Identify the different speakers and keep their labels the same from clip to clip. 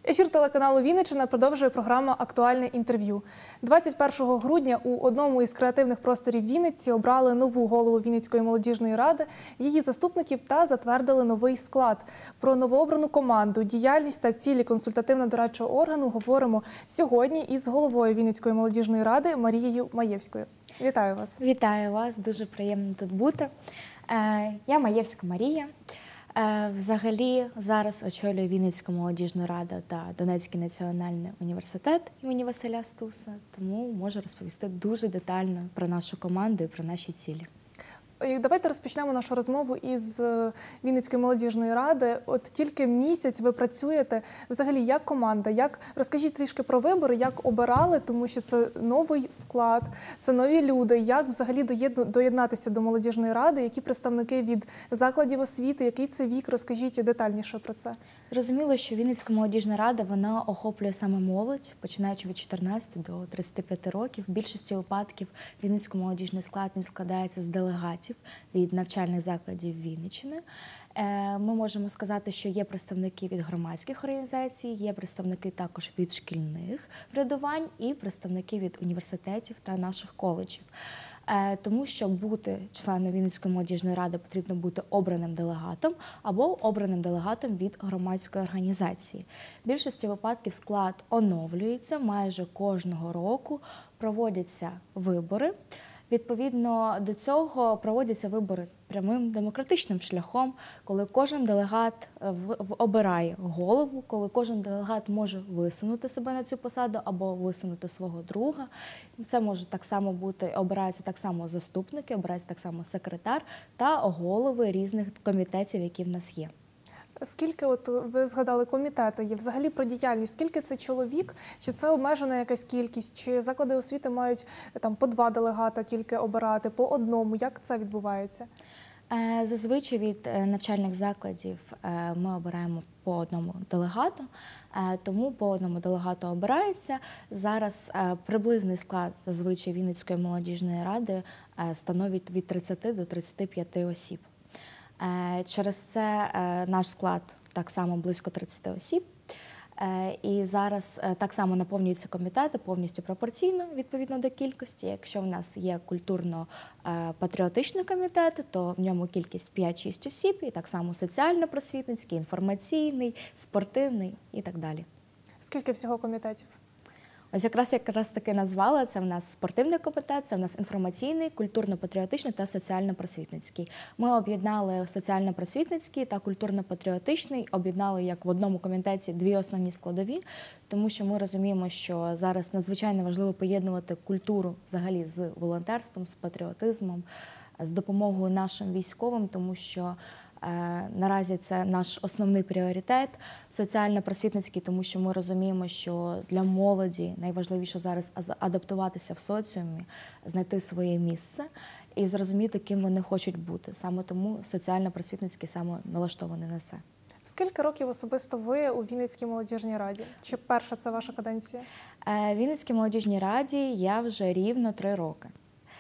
Speaker 1: Ефір телеканалу «Вінниччина» продовжує програма «Актуальне інтерв'ю». 21 грудня у одному із креативних просторів Вінниці обрали нову голову Вінницької молодіжної ради, її заступників та затвердили новий склад. Про новообрану команду, діяльність та цілі консультативно-дорадчого органу говоримо сьогодні із головою Вінницької молодіжної ради Марією Маєвською. Вітаю вас.
Speaker 2: Вітаю вас, дуже приємно тут бути. Я Маєвська Марія. Взагалі зараз очолюю Вінницьку молодіжну раду та Донецький національний університет імені Василя Стуса, тому можу розповісти дуже детально про нашу команду і про наші цілі.
Speaker 1: Давайте розпочнемо нашу розмову із Вінницької молодіжної ради. От тільки місяць ви працюєте. Взагалі, як команда? Розкажіть трішки про вибори, як обирали, тому що це новий склад, це нові люди. Як взагалі доєднатися до молодіжної ради? Які представники від закладів освіти? Який це вік? Розкажіть детальніше про це.
Speaker 2: Зрозуміло, що Вінницька молодіжна рада, вона охоплює саме молодь, починаючи від 14 до 35 років. В більшості випадків Вінницький молодіжний склад складається з делегатів від навчальних закладів Вінниччини. Ми можемо сказати, що є представники від громадських організацій, є представники також від шкільних врядувань і представники від університетів та наших коледжів. Тому що бути членом Вінницької молодіжної ради потрібно бути обраним делегатом або обраним делегатом від громадської організації. В більшості випадків склад оновлюється майже кожного року, проводяться вибори. Відповідно до цього проводяться вибори прямим демократичним шляхом, коли кожен делегат обирає голову, коли кожен делегат може висунути себе на цю посаду або висунути свого друга. Це може так само бути, обираються так само заступники, обирається так само секретар та голови різних комітетів, які в нас є.
Speaker 1: Скільки, ви згадали, комітети є? Взагалі про діяльність, скільки це чоловік? Чи це обмежена якась кількість? Чи заклади освіти мають по 2 делегата тільки обирати, по одному? Як це відбувається?
Speaker 2: Зазвичай від навчальних закладів ми обираємо по одному делегату, тому по одному делегату обирається. Зараз приблизний склад зазвичай Вінницької молодіжної ради становить від 30 до 35 осіб. Через це наш склад так само близько 30 осіб. І зараз так само наповнюються комітети повністю пропорційно, відповідно до кількості. Якщо в нас є культурно-патріотичний комітет, то в ньому кількість 5-6 осіб, і так само соціально-просвітницький, інформаційний, спортивний і так далі.
Speaker 1: Скільки всього комітетів?
Speaker 2: Ось якраз таки назвала, це в нас спортивний комітет, це в нас інформаційний, культурно-патріотичний та соціально-просвітницький. Ми об'єднали соціально-просвітницький та культурно-патріотичний, об'єднали як в одному комітеті 2 основні складові, тому що ми розуміємо, що зараз надзвичайно важливо поєднувати культуру взагалі з волонтерством, з патріотизмом, з допомогою нашим військовим, тому що наразі це наш основний пріоритет, соціально-просвітницький, тому що ми розуміємо, що для молоді найважливіше зараз адаптуватися в соціумі, знайти своє місце і зрозуміти, ким вони хочуть бути. Саме тому соціально-просвітницький саме налаштований на це.
Speaker 1: Скільки років особисто ви у Вінницькій молодіжній раді? Чи перша це ваша каденція?
Speaker 2: В Вінницькій молодіжній раді я вже рівно 3 роки.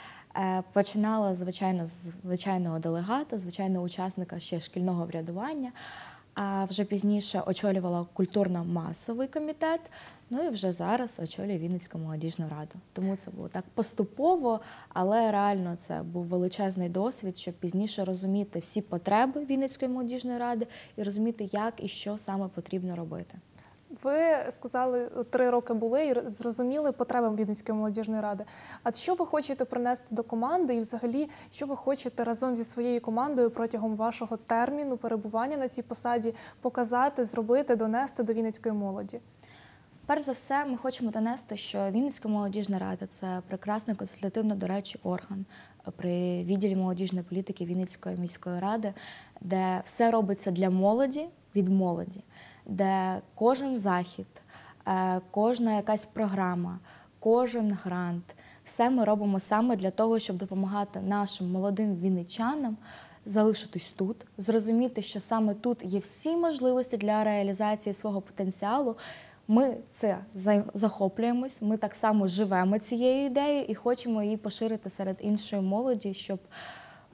Speaker 2: Починала, звичайно, з звичайного делегата, звичайного учасника ще шкільного врядування, а вже пізніше очолювала культурно-масовий комітет, ну і вже зараз очолюю Вінницьку молодіжну раду. Тому це було так поступово, але реально це був величезний досвід, щоб пізніше розуміти всі потреби Вінницької молодіжної ради і розуміти, як і що саме потрібно робити.
Speaker 1: Ви сказали, 3 роки були і зрозуміли потреби Вінницької молодіжної ради. А що ви хочете принести до команди і взагалі, що ви хочете разом зі своєю командою протягом вашого терміну перебування на цій посаді показати, зробити, донести до Вінницької молоді?
Speaker 2: Перш за все, ми хочемо донести, що Вінницька молодіжна рада – це прекрасний консультативно-дорадчий орган при відділі молодіжної політики Вінницької міської ради, де все робиться для молоді, від молоді, де кожен захід, кожна якась програма, кожен грант, все ми робимо саме для того, щоб допомагати нашим молодим вінничанам залишитись тут, зрозуміти, що саме тут є всі можливості для реалізації свого потенціалу. Ми це захоплюємось, ми так само живемо цією ідеєю і хочемо її поширити серед іншої молоді, щоб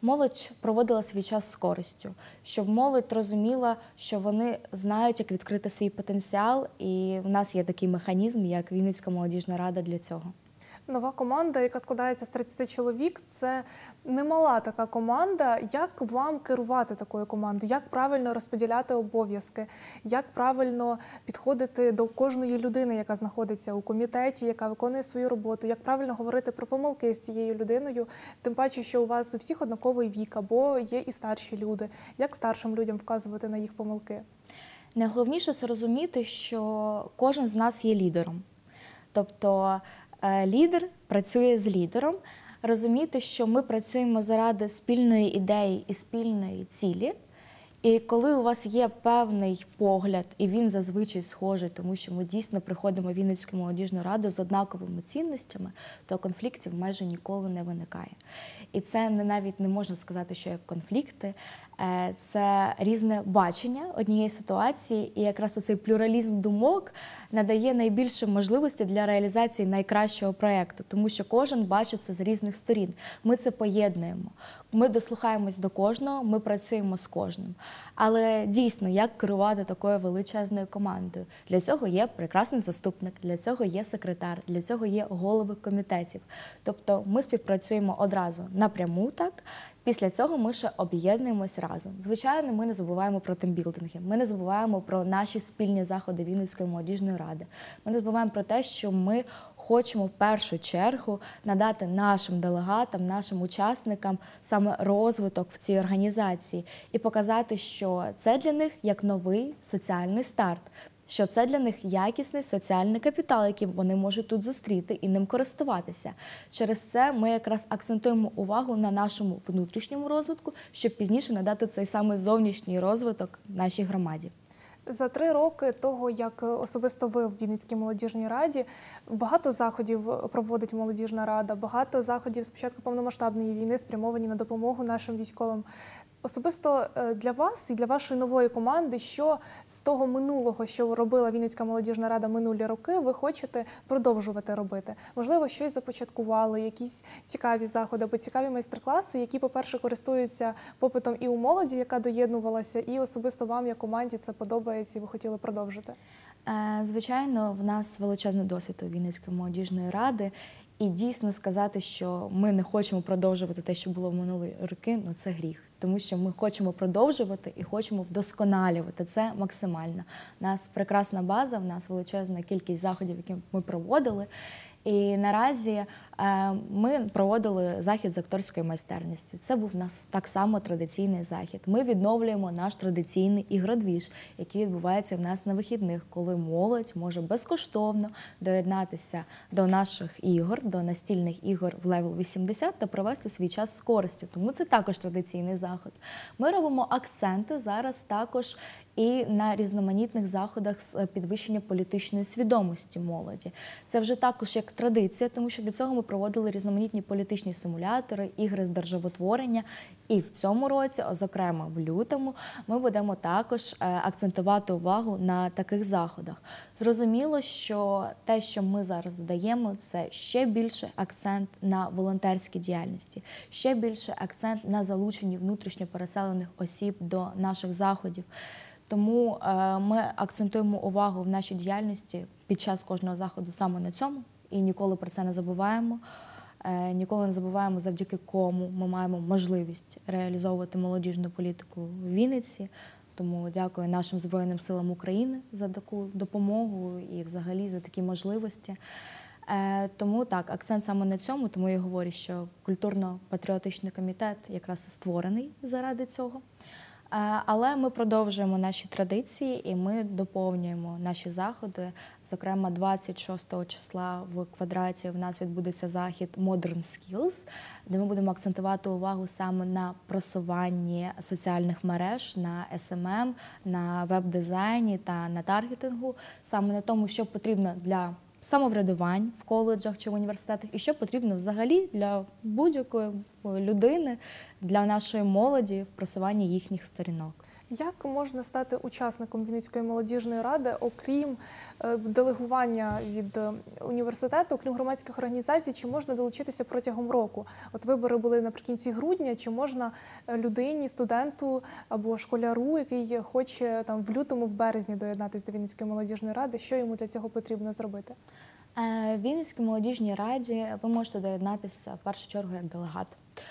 Speaker 2: Молодь проводила свій час з користю, щоб молодь розуміла, що вони знають, як відкрити свій потенціал, і в нас є такий механізм, як Вінницька молодіжна рада для цього.
Speaker 1: Нова команда, яка складається з 30 чоловік, це немала така команда. Як вам керувати такою командою? Як правильно розподіляти обов'язки? Як правильно підходити до кожної людини, яка знаходиться у комітеті, яка виконує свою роботу? Як правильно говорити про помилки з цією людиною? Тим паче, що у вас у всіх однаковий вік, або є і старші люди. Як старшим людям вказувати на їх помилки?
Speaker 2: Найголовніше – це розуміти, що кожен з нас є лідером. Тобто лідер працює з лідером, розуміти, що ми працюємо заради спільної ідеї і спільної цілі. І коли у вас є певний погляд, і він зазвичай схожий, тому що ми дійсно приходимо в Вінницьку молодіжну раду з однаковими цінностями, то конфліктів майже ніколи не виникає. І це навіть не можна сказати, що як конфлікти, це різне бачення однієї ситуації, і якраз оцей плюралізм думок надає найбільше можливості для реалізації найкращого проєкту, тому що кожен бачить це з різних сторін. Ми це поєднуємо. Ми дослухаємось до кожного, ми працюємо з кожним. Але дійсно, як керувати такою величезною командою? Для цього є прекрасний заступник, для цього є секретар, для цього є голови комітетів. Тобто ми співпрацюємо одразу напряму, так? Після цього ми ще об'єднуємось разом. Звичайно, ми не забуваємо про тимбілдинги, ми не забуваємо про наші спільні заходи Вінницької молодіжної ради. Ми не забуваємо про те, що ми хочемо в першу чергу надати нашим делегатам, нашим учасникам саме розвиток в цій організації і показати, що це для них як новий соціальний старт, що це для них якісний соціальний капітал, який вони можуть тут зустріти і ним користуватися. Через це ми якраз акцентуємо увагу на нашому внутрішньому розвитку, щоб пізніше надати цей самий зовнішній розвиток нашій громаді.
Speaker 1: За 3 роки того, як особисто ви в Вінницькій молодіжній раді, багато заходів проводить молодіжна рада, багато заходів з початку повномасштабної війни спрямовані на допомогу нашим військовим. Особисто для вас і для вашої нової команди, що з того минулого, що робила Вінницька молодіжна рада минулі роки, ви хочете продовжувати робити? Можливо, щось започаткували, якісь цікаві заходи або цікаві майстер-класи, які, по-перше, користуються попитом і у молоді, яка доєднувалася, і особисто вам, як команді, це подобається і ви хотіли продовжити?
Speaker 2: Звичайно, в нас величезний досвід у Вінницької молодіжної ради. І дійсно сказати, що ми не хочемо продовжувати те, що було в минулі роки, ну це гріх. Тому що ми хочемо продовжувати і хочемо вдосконалювати це максимально. У нас прекрасна база, в нас величезна кількість заходів, які ми проводили. І наразі ми проводили захід з акторської майстерності. Це був у нас так само традиційний захід. Ми відновлюємо наш традиційний ігродвіж, який відбувається в нас на вихідних, коли молодь може безкоштовно доєднатися до наших ігор, до настільних ігор в Level 80 та провести свій час з користю. Тому це також традиційний захід. Ми робимо акценти зараз також і на різноманітних заходах з підвищення політичної свідомості молоді. Це вже також як традиція, тому що до цього ми проводили різноманітні політичні симулятори, ігри з державотворення. І в цьому році, зокрема в лютому, ми будемо також акцентувати увагу на таких заходах. Зрозуміло, що те, що ми зараз додаємо, це ще більше акцент на волонтерській діяльності, ще більше акцент на залученні внутрішньо переселених осіб до наших заходів. Тому ми акцентуємо увагу в нашій діяльності під час кожного заходу саме на цьому і ніколи про це не забуваємо. Ніколи не забуваємо, завдяки кому ми маємо можливість реалізовувати молодіжну політику в Вінниці. Тому дякую нашим Збройним силам України за таку допомогу і взагалі за такі можливості. Тому так, акцент саме на цьому, тому я говорю, що культурно-патріотичний комітет якраз створений заради цього. Але ми продовжуємо наші традиції і ми доповнюємо наші заходи. Зокрема, 26 числа в Квадраті в нас відбудеться захід Modern Skills, де ми будемо акцентувати увагу саме на просуванні соціальних мереж, на SMM, на веб-дизайні та на таргетингу, саме на тому, що потрібно для самоврядувань в коледжах чи в університетах і що потрібно взагалі для будь-якої людини, для нашої молоді в просуванні їхніх сторінок.
Speaker 1: Як можна стати учасником Вінницької молодіжної ради, окрім делегування від університету, окрім громадських організацій, чи можна долучитися протягом року? От вибори були наприкінці грудня, чи можна людині, студенту або школяру, який хоче там в лютому, в березні доєднатися до Вінницької молодіжної ради, що йому для цього потрібно зробити?
Speaker 2: В Вінницькій молодіжній раді ви можете доєднатися в першу чергу як делегат.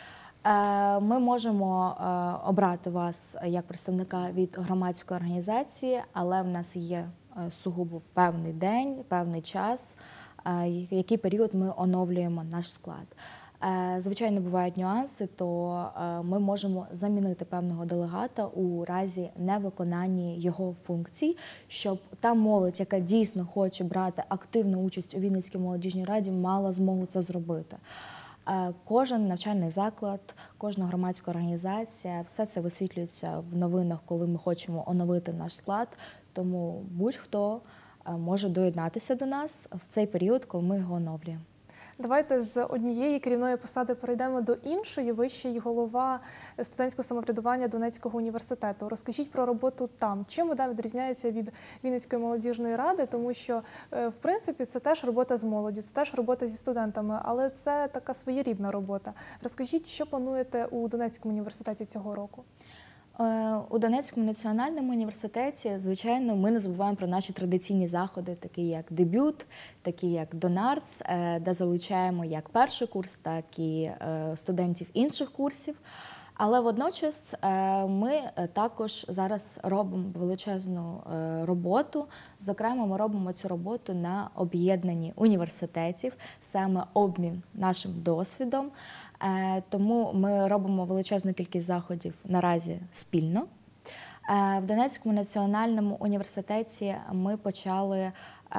Speaker 2: Ми можемо обрати вас як представника від громадської організації, але в нас є сугубо певний день, певний час, який період ми оновлюємо наш склад. Звичайно, бувають нюанси, то ми можемо замінити певного делегата у разі невиконання його функцій, щоб та молодь, яка дійсно хоче брати активну участь у Вінницькій молодіжній раді, мала змогу це зробити. Кожен навчальний заклад, кожна громадська організація, все це висвітлюється в новинах, коли ми хочемо оновити наш склад, тому будь-хто може доєднатися до нас в цей період, коли ми його оновлюємо.
Speaker 1: Давайте з однієї керівної посади перейдемо до іншої. Ви ще й голова студентського самоврядування Донецького університету. Розкажіть про роботу там. Чим вона відрізняється від Вінницької молодіжної ради? Тому що, в принципі, це теж робота з молоддю, це теж робота зі студентами, але це така своєрідна робота. Розкажіть, що плануєте у Донецькому університеті цього року?
Speaker 2: У Донецькому національному університеті, звичайно, ми не забуваємо про наші традиційні заходи, такі як дебют, такі як Донартс, де залучаємо як перший курс, так і студентів інших курсів. Але водночас ми також зараз робимо величезну роботу. Зокрема, ми робимо цю роботу на об'єднанні університетів, саме обмін нашим досвідом. Тому ми робимо величезну кількість заходів наразі спільно. В Донецькому національному університеті ми почали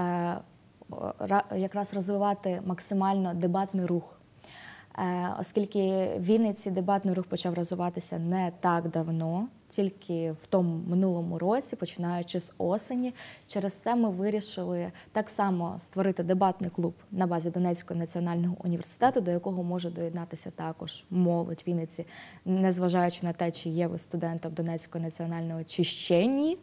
Speaker 2: якраз розвивати максимально дебатний рух. Оскільки в Вінниці дебатний рух почав розвиватися не так давно, тільки в тому минулому році, починаючи з осені. Через це ми вирішили так само створити дебатний клуб на базі Донецького національного університету, до якого може доєднатися також молодь Вінниці, незважаючи на те, чи є ви студентом Донецького національного, чи ще ні.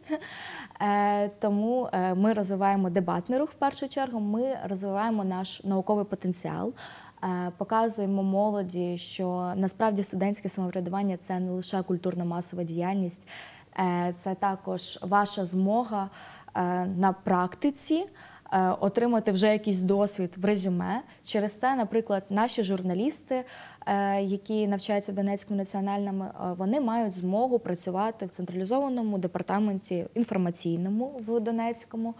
Speaker 2: Тому ми розвиваємо дебатний рух в першу чергу, ми розвиваємо наш науковий потенціал. Показуємо молоді, що насправді студентське самоврядування – це не лише культурно-масова діяльність, це також ваша змога на практиці отримати вже якийсь досвід в резюме. Через це, наприклад, наші журналісти, які навчаються в Донецькому національному, вони мають змогу працювати в централізованому департаменті інформаційному в Донецькому.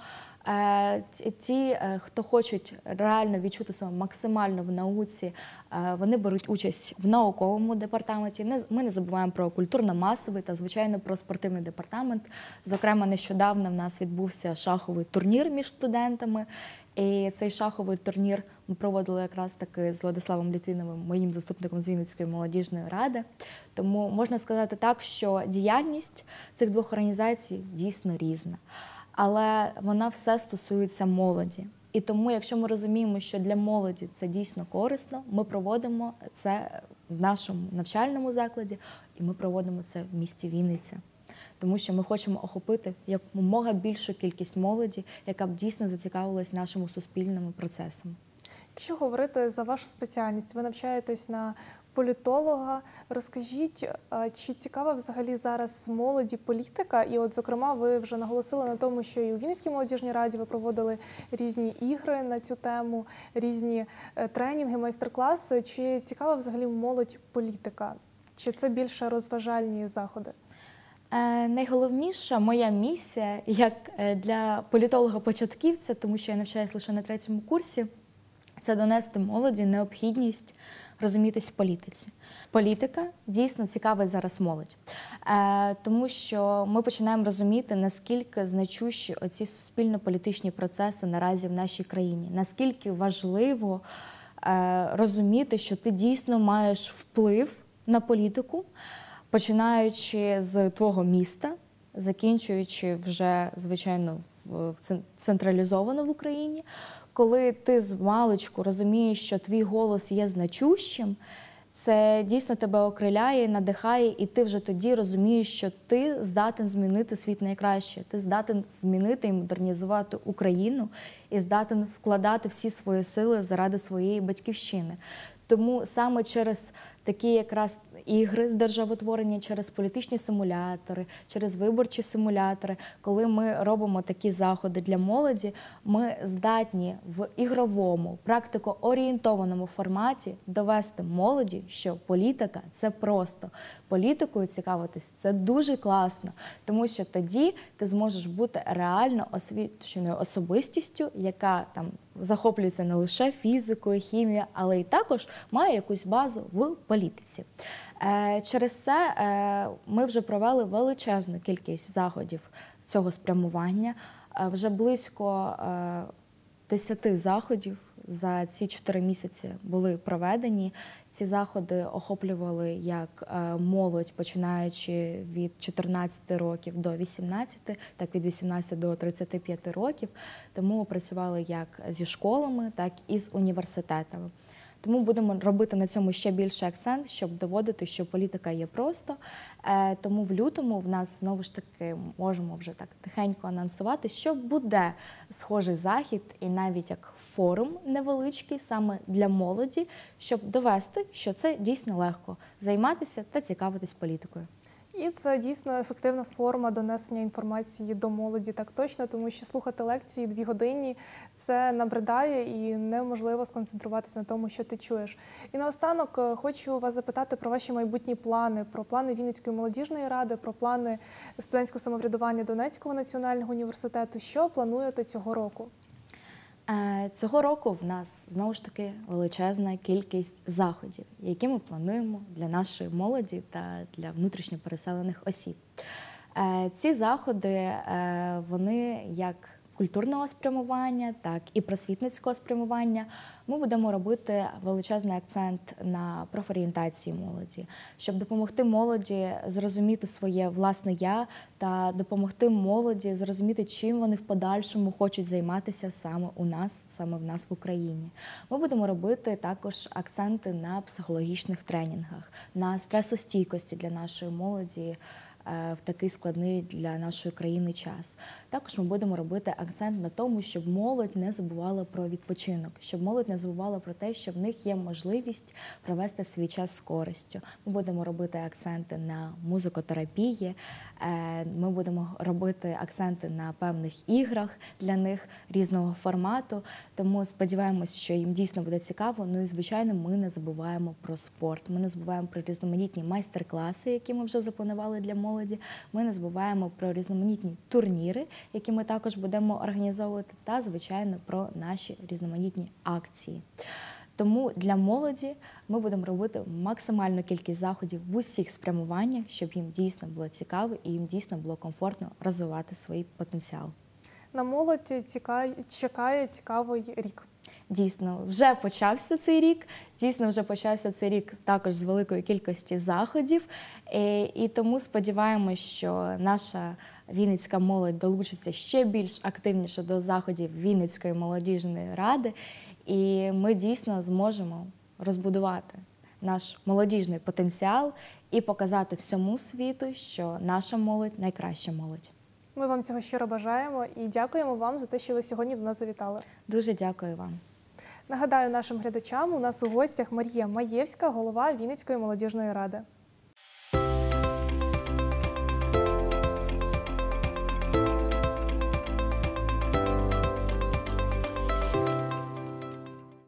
Speaker 2: Ті, хто хочуть реально відчути себе максимально в науці, вони беруть участь в науковому департаменті. Ми не забуваємо про культурно-масовий та, звичайно, про спортивний департамент. Зокрема, нещодавно в нас відбувся шаховий турнір між студентами. І цей шаховий турнір ми проводили якраз таки з Владиславом Літвіновим, моїм заступником з Вінницької молодіжної ради. Тому можна сказати так, що діяльність цих двох організацій дійсно різна. Але вона все стосується молоді. І тому, якщо ми розуміємо, що для молоді це дійсно корисно, ми проводимо це в нашому навчальному закладі, і ми проводимо це в місті Вінниця. Тому що ми хочемо охопити якомога більшу кількість молоді, яка б дійсно зацікавилась нашими суспільними процесами.
Speaker 1: Якщо говорити за вашу спеціальність, ви навчаєтесь на політолога. Розкажіть, чи цікава взагалі зараз молоді політика? І от, зокрема, ви вже наголосили на тому, що і у Вінницькій молодіжній раді ви проводили різні ігри на цю тему, різні тренінги, майстер-класи. Чи цікава взагалі молодь політика? Чи це більше розважальні заходи?
Speaker 2: Найголовніша моя місія, як для політолога-початківця, тому що я навчаюся лише на 3-му курсі, це донести молоді необхідність розумітись в політиці. Політика дійсно цікавить зараз молодь, тому що ми починаємо розуміти, наскільки значущі оці суспільно-політичні процеси наразі в нашій країні, наскільки важливо розуміти, що ти дійсно маєш вплив на політику, починаючи з твого міста, закінчуючи вже, звичайно, централізовано в Україні. Коли ти з маличку розумієш, що твій голос є значущим, це дійсно тебе окриляє, надихає, і ти вже тоді розумієш, що ти здатен змінити світ найкраще, ти здатен змінити і модернізувати Україну, і здатен вкладати всі свої сили заради своєї батьківщини. Тому саме через такі якраз ігри з державотворення, через політичні симулятори, через виборчі симулятори, коли ми робимо такі заходи для молоді, ми здатні в ігровому, практико-орієнтованому форматі довести молоді, що політика – це просто. Політикою цікавитись – це дуже класно, тому що тоді ти зможеш бути реально освіченою особистістю, яка там захоплюється не лише фізикою, хімією, але й також має якусь базу в політиці. Через це ми вже провели величезну кількість заходів цього спрямування. Вже близько 10 заходів за ці 4 місяці були проведені. Ці заходи охоплювали як молодь, починаючи від 14 років до 18, так від 18 до 35 років. Тому ми працювали як зі школами, так і з університетами. Тому будемо робити на цьому ще більший акцент, щоб доводити, що політика є просто. Тому в лютому в нас, знову ж таки, можемо вже так тихенько анонсувати, що буде схожий захід і навіть як форум невеличкий саме для молоді, щоб довести, що це дійсно легко займатися та цікавитись політикою.
Speaker 1: І це дійсно ефективна форма донесення інформації до молоді, так точно, тому що слухати лекції 2 години – це набридає і неможливо сконцентруватися на тому, що ти чуєш. І наостанок хочу вас запитати про ваші майбутні плани, про плани Вінницької молодіжної ради, про плани студентського самоврядування Донецького національного університету. Що плануєте цього року?
Speaker 2: Цього року в нас, знову ж таки, величезна кількість заходів, які ми плануємо для нашої молоді та для внутрішньо переселених осіб. Ці заходи, вони як культурного спрямування, так і просвітницького спрямування. Ми будемо робити величезний акцент на профорієнтації молоді, щоб допомогти молоді зрозуміти своє власне «я» та допомогти молоді зрозуміти, чим вони в подальшому хочуть займатися саме в нас в Україні. Ми будемо робити також акценти на психологічних тренінгах, на стресостійкості для нашої молоді, в такий складний для нашої країни час. Також ми будемо робити акцент на тому, щоб молодь не забувала про відпочинок, щоб молодь не забувала про те, що в них є можливість провести свій час з користю. Ми будемо робити акценти на музикотерапії, ми будемо робити акценти на певних іграх для них різного формату, тому сподіваємось, що їм дійсно буде цікаво. Ну і, звичайно, ми не забуваємо про спорт, ми не забуваємо про різноманітні майстер-класи, які ми вже запланували для молоді, ми не забуваємо про різноманітні турніри, які ми також будемо організовувати, та, звичайно, про наші різноманітні акції. Тому для молоді ми будемо робити максимальну кількість заходів в усіх спрямуваннях, щоб їм дійсно було цікаво і їм дійсно було комфортно розвивати свій потенціал.
Speaker 1: На молодь чекає цікавий рік.
Speaker 2: Дійсно, вже почався цей рік. Дійсно, вже почався цей рік також з великої кількості заходів. І тому сподіваємося, що наша вінницька молодь долучиться ще більш активніше до заходів Вінницької молодіжної ради. І ми дійсно зможемо розбудувати наш молодіжний потенціал і показати всьому світу, що наша молодь – найкраща молодь.
Speaker 1: Ми вам цього щиро бажаємо і дякуємо вам за те, що ви сьогодні до нас завітали.
Speaker 2: Дуже дякую вам.
Speaker 1: Нагадаю нашим глядачам, у нас у гостях Марія Маєвська, голова Вінницької молодіжної ради.